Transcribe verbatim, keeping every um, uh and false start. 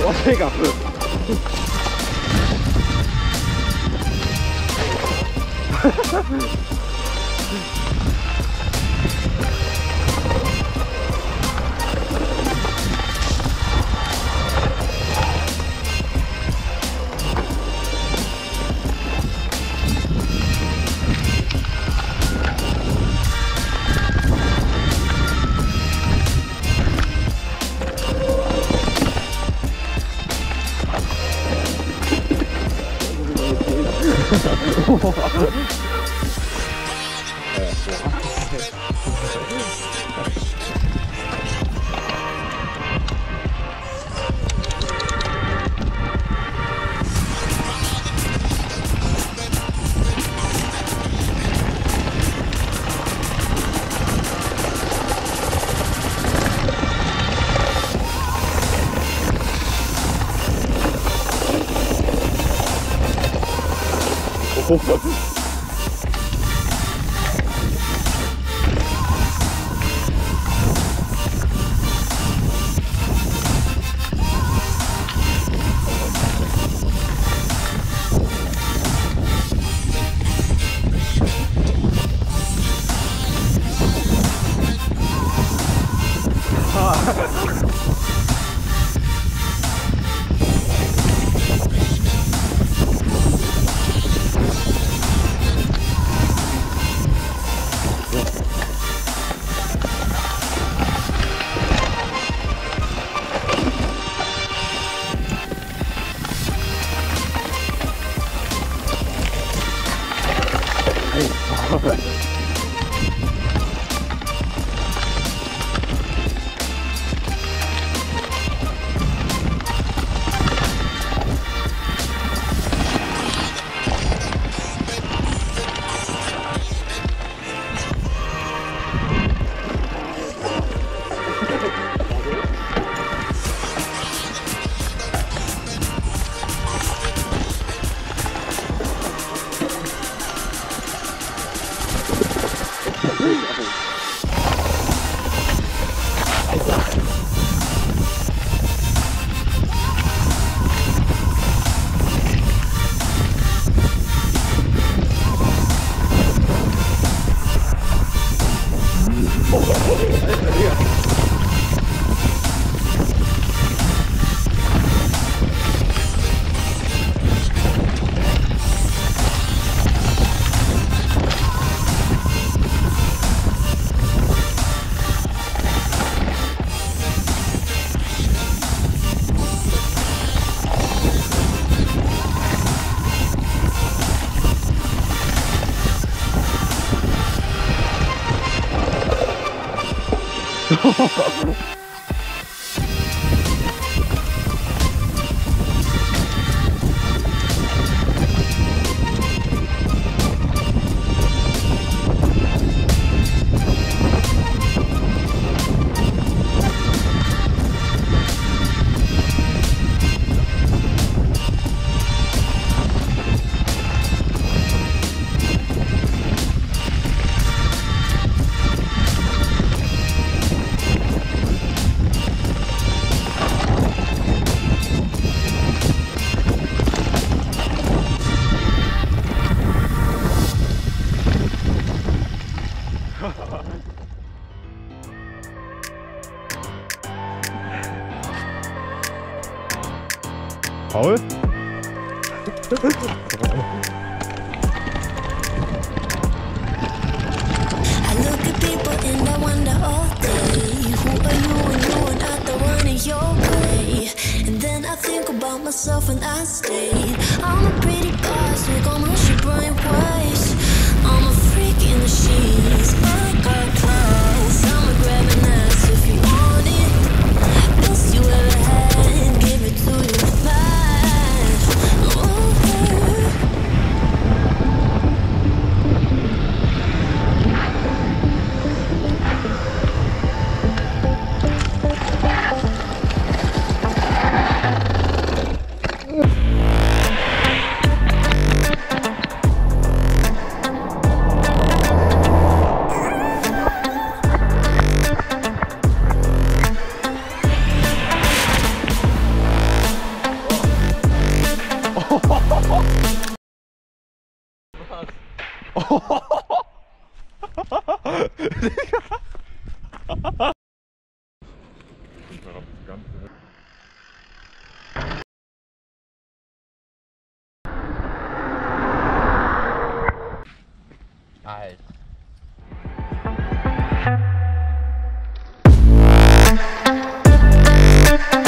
哇，这个。哈哈。 Paul? I look at people and I wonder all day, who are you when you are not the one in your way? And then I think about myself and I stay. I'm a pretty bastard, got my shit bright ways. I'm a freak in the sheets, I got clothes. I'ma grab an ass if you want it. Best you ever had, give it to you fast. Oh. Alter.